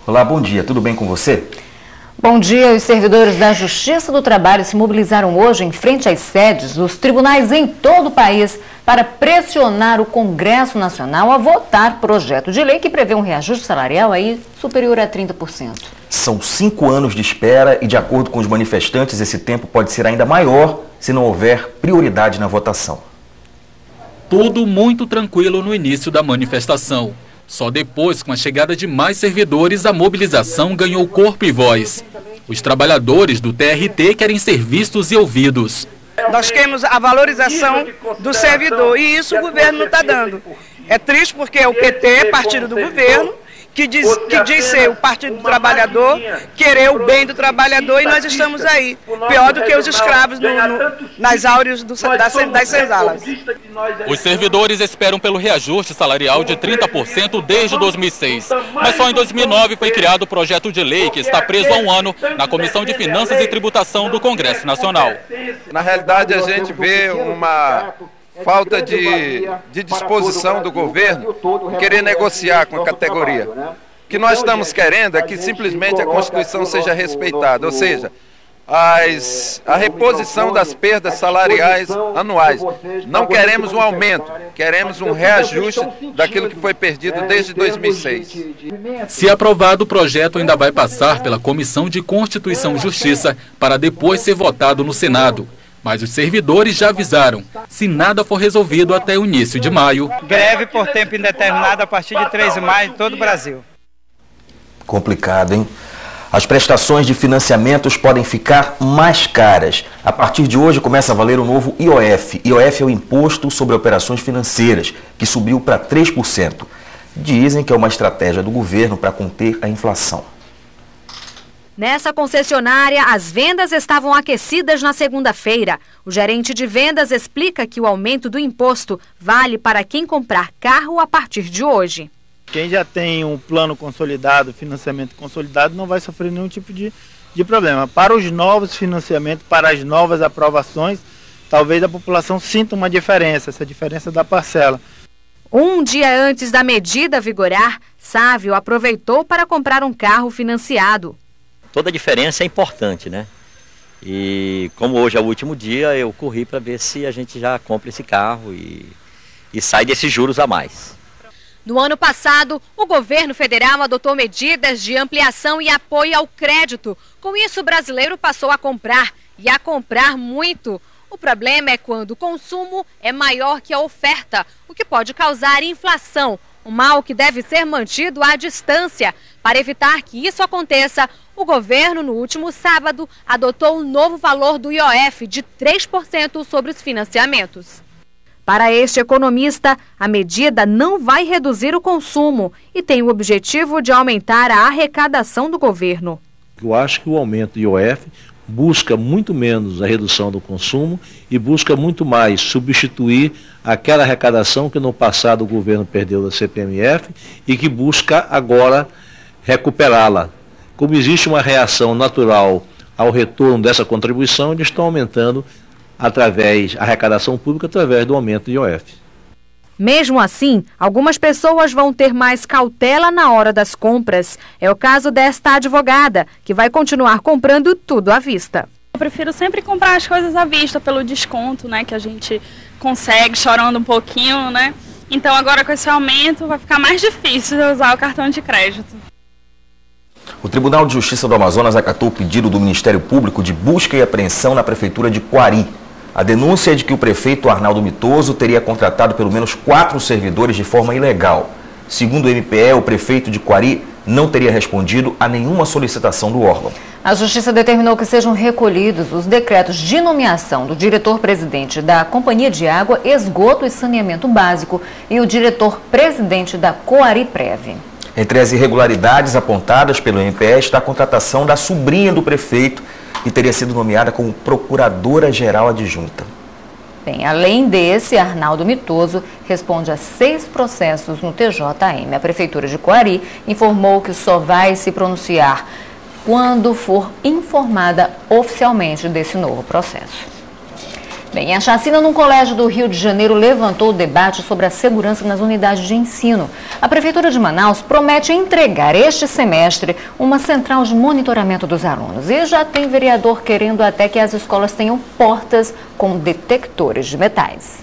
Olá, bom dia, tudo bem com você? Bom dia, os servidores da Justiça do Trabalho se mobilizaram hoje em frente às sedes dos tribunais em todo o país para pressionar o Congresso Nacional a votar projeto de lei que prevê um reajuste salarial aí superior a 30%. São 5 anos de espera e, de acordo com os manifestantes, esse tempo pode ser ainda maior se não houver prioridade na votação. Tudo muito tranquilo no início da manifestação. Só depois, com a chegada de mais servidores, a mobilização ganhou corpo e voz. Os trabalhadores do TRT querem ser vistos e ouvidos. Nós queremos a valorização do servidor e isso o governo não está dando. É triste porque é o PT, partido do governo, que diz ser o Partido do Trabalhador, querer o bem do trabalhador, e nós estamos aí, pior do que os escravos nas áureas das senzalas. Os servidores esperam pelo reajuste salarial de 30% desde 2006, mas só em 2009 foi criado o projeto de lei que está preso há um ano na Comissão de Finanças e Tributação do Congresso Nacional. Na realidade, a gente vê uma falta de disposição do governo em querer negociar com a categoria. O que nós estamos querendo é que simplesmente a Constituição seja respeitada, ou seja, a reposição das perdas salariais anuais. Não queremos um aumento, queremos um reajuste daquilo que foi perdido desde 2006. Se aprovado, o projeto ainda vai passar pela Comissão de Constituição e Justiça para depois ser votado no Senado. Mas os servidores já avisaram, se nada for resolvido até o início de maio. Greve por tempo indeterminado a partir de 3 de maio em todo o Brasil. Complicado, hein? As prestações de financiamentos podem ficar mais caras. A partir de hoje começa a valer o novo IOF. IOF é o Imposto sobre Operações Financeiras, que subiu para 3%. Dizem que é uma estratégia do governo para conter a inflação. Nessa concessionária, as vendas estavam aquecidas na segunda-feira. O gerente de vendas explica que o aumento do imposto vale para quem comprar carro a partir de hoje. Quem já tem um plano consolidado, financiamento consolidado, não vai sofrer nenhum tipo de problema. Para os novos financiamentos, para as novas aprovações, talvez a população sinta uma diferença, essa diferença da parcela. Um dia antes da medida vigorar, Sávio aproveitou para comprar um carro financiado. Toda a diferença é importante, né? E como hoje é o último dia, eu corri para ver se a gente já compra esse carro e sai desses juros a mais. No ano passado, o governo federal adotou medidas de ampliação e apoio ao crédito. Com isso, o brasileiro passou a comprar, e a comprar muito. O problema é quando o consumo é maior que a oferta, o que pode causar inflação, um mal que deve ser mantido à distância. Para evitar que isso aconteça, o governo, no último sábado, adotou um novo valor do IOF de 3% sobre os financiamentos. Para este economista, a medida não vai reduzir o consumo e tem o objetivo de aumentar a arrecadação do governo. Eu acho que o aumento do IOF busca muito menos a redução do consumo e busca muito mais substituir aquela arrecadação que no passado o governo perdeu da CPMF e que busca agora recuperá-la. Como existe uma reação natural ao retorno dessa contribuição, eles estão aumentando a arrecadação pública através do aumento do IOF. Mesmo assim, algumas pessoas vão ter mais cautela na hora das compras. É o caso desta advogada, que vai continuar comprando tudo à vista. Eu prefiro sempre comprar as coisas à vista, pelo desconto, né, que a gente consegue, chorando um pouquinho, né? Então agora com esse aumento vai ficar mais difícil de usar o cartão de crédito. O Tribunal de Justiça do Amazonas acatou o pedido do Ministério Público de busca e apreensão na Prefeitura de Coari. A denúncia é de que o prefeito Arnaldo Mitoso teria contratado pelo menos 4 servidores de forma ilegal. Segundo o MPE, o prefeito de Coari não teria respondido a nenhuma solicitação do órgão. A Justiça determinou que sejam recolhidos os decretos de nomeação do diretor-presidente da Companhia de Água, Esgoto e Saneamento Básico e o diretor-presidente da Coariprev. Entre as irregularidades apontadas pelo MPE está a contratação da sobrinha do prefeito, que teria sido nomeada como procuradora-geral adjunta. Bem, além desse, Arnaldo Mitoso responde a 6 processos no TJM. A Prefeitura de Coari informou que só vai se pronunciar quando for informada oficialmente desse novo processo. Bem, Bem, a chacina num colégio do Rio de Janeiro levantou o debate sobre a segurança nas unidades de ensino. A Prefeitura de Manaus promete entregar este semestre uma central de monitoramento dos alunos. E já tem vereador querendo até que as escolas tenham portas com detectores de metais.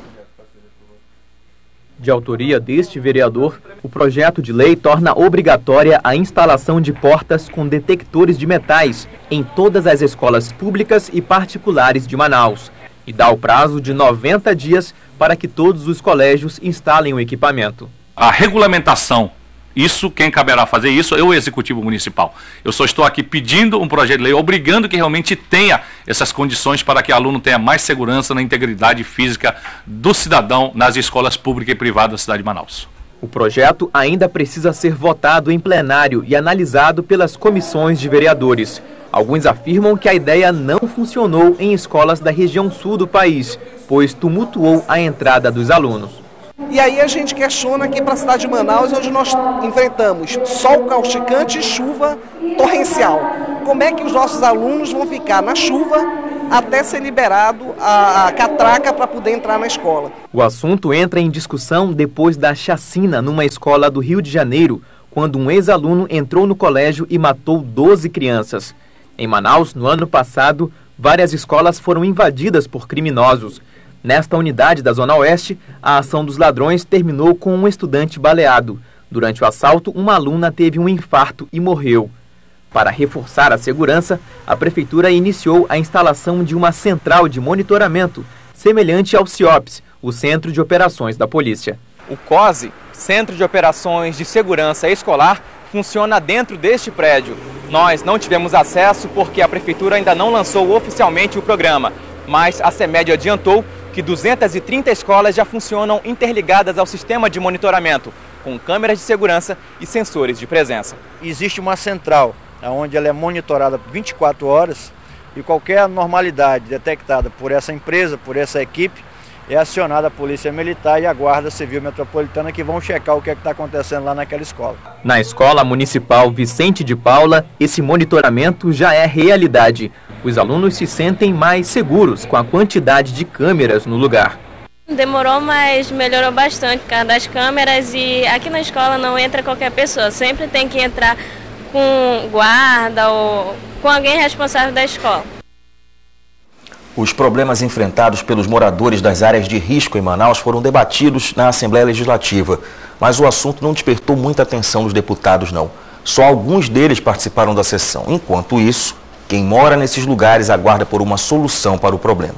De autoria deste vereador, o projeto de lei torna obrigatória a instalação de portas com detectores de metais em todas as escolas públicas e particulares de Manaus e dá o prazo de 90 dias para que todos os colégios instalem o equipamento. A regulamentação, isso, quem caberá fazer isso é o Executivo Municipal. Eu só estou aqui pedindo um projeto de lei, obrigando que realmente tenha essas condições para que o aluno tenha mais segurança na integridade física do cidadão nas escolas públicas e privadas da cidade de Manaus. O projeto ainda precisa ser votado em plenário e analisado pelas comissões de vereadores. Alguns afirmam que a ideia não funcionou em escolas da região sul do país, pois tumultuou a entrada dos alunos. E aí a gente questiona aqui para a cidade de Manaus, onde nós enfrentamos sol causticante e chuva torrencial. Como é que os nossos alunos vão ficar na chuva até ser liberado a catraca para poder entrar na escola? O assunto entra em discussão depois da chacina numa escola do Rio de Janeiro, quando um ex-aluno entrou no colégio e matou 12 crianças. Em Manaus, no ano passado, várias escolas foram invadidas por criminosos. Nesta unidade da Zona Oeste, a ação dos ladrões terminou com um estudante baleado. Durante o assalto, uma aluna teve um infarto e morreu. Para reforçar a segurança, a Prefeitura iniciou a instalação de uma central de monitoramento, semelhante ao CIOPS, o Centro de Operações da Polícia. O COSE, Centro de Operações de Segurança Escolar, funciona dentro deste prédio. Nós não tivemos acesso porque a Prefeitura ainda não lançou oficialmente o programa, mas a CEMED adiantou que 230 escolas já funcionam interligadas ao sistema de monitoramento, com câmeras de segurança e sensores de presença. Existe uma central, onde ela é monitorada 24 horas e qualquer anormalidade detectada por essa empresa, por essa equipe, é acionada a Polícia Militar e a Guarda Civil Metropolitana, que vão checar o que está acontecendo lá naquela escola. Na Escola Municipal Vicente de Paula, esse monitoramento já é realidade. Os alunos se sentem mais seguros com a quantidade de câmeras no lugar. Demorou, mas melhorou bastante por causa das câmeras e aqui na escola não entra qualquer pessoa, sempre tem que entrar com guarda ou com alguém responsável da escola. Os problemas enfrentados pelos moradores das áreas de risco em Manaus foram debatidos na Assembleia Legislativa, mas o assunto não despertou muita atenção dos deputados, não. Só alguns deles participaram da sessão. Enquanto isso, quem mora nesses lugares aguarda por uma solução para o problema.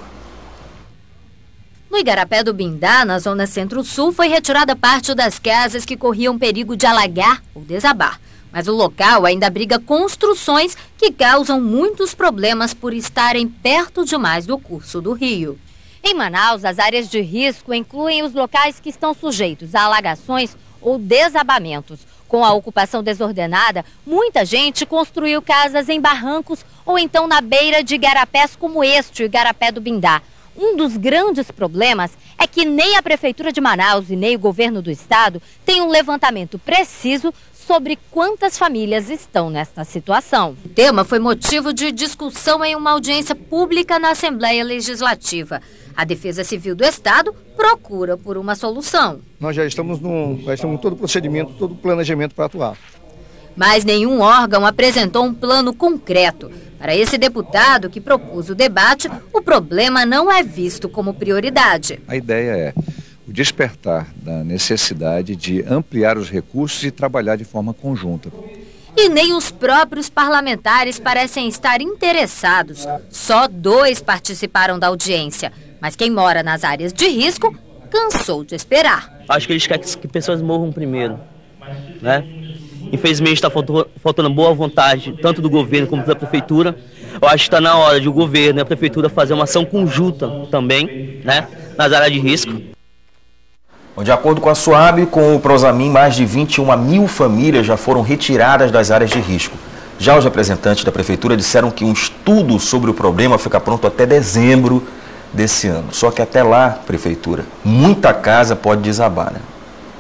No Igarapé do Bindá, na zona centro-sul, foi retirada parte das casas que corriam perigo de alagar ou desabar. Mas o local ainda abriga construções que causam muitos problemas por estarem perto demais do curso do rio. Em Manaus, as áreas de risco incluem os locais que estão sujeitos a alagações ou desabamentos. Com a ocupação desordenada, muita gente construiu casas em barrancos ou então na beira de igarapés como este, o Igarapé do Bindá. Um dos grandes problemas é que nem a Prefeitura de Manaus e nem o governo do estado têm um levantamento preciso sobre quantas famílias estão nesta situação. O tema foi motivo de discussão em uma audiência pública na Assembleia Legislativa. A Defesa Civil do Estado procura por uma solução. Nós já estamos todo o procedimento, todo o planejamento para atuar. Mas nenhum órgão apresentou um plano concreto. Para esse deputado que propôs o debate, o problema não é visto como prioridade. A ideia é o despertar da necessidade de ampliar os recursos e trabalhar de forma conjunta. E nem os próprios parlamentares parecem estar interessados. Só 2 participaram da audiência. Mas quem mora nas áreas de risco cansou de esperar. Acho que eles querem que pessoas morram primeiro, né? Infelizmente está faltando boa vontade, tanto do governo como da prefeitura. Eu acho que está na hora de o governo e a prefeitura fazer uma ação conjunta também, né, nas áreas de risco. De acordo com a SUAB, com o Prosamin, mais de 21 mil famílias já foram retiradas das áreas de risco. Já os representantes da prefeitura disseram que um estudo sobre o problema fica pronto até dezembro desse ano. Só que até lá, prefeitura, muita casa pode desabar, né?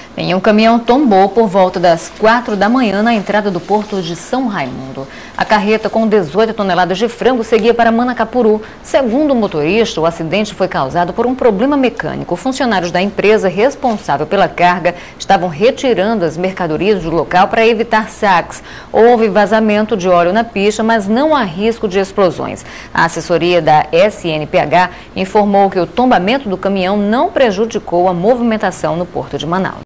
Bem, um caminhão tombou por volta das 4 da manhã na entrada do porto de São Raimundo. A carreta com 18 toneladas de frango seguia para Manacapuru. Segundo o motorista, o acidente foi causado por um problema mecânico. Funcionários da empresa responsável pela carga estavam retirando as mercadorias do local para evitar saques. Houve vazamento de óleo na pista, mas não há risco de explosões. A assessoria da SNPH informou que o tombamento do caminhão não prejudicou a movimentação no porto de Manaus.